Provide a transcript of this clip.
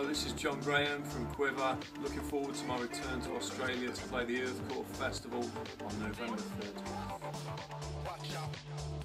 Hello, this is John Graham from Quivver. Looking forward to my return to Australia to play the Earthcore Festival on November 3rd.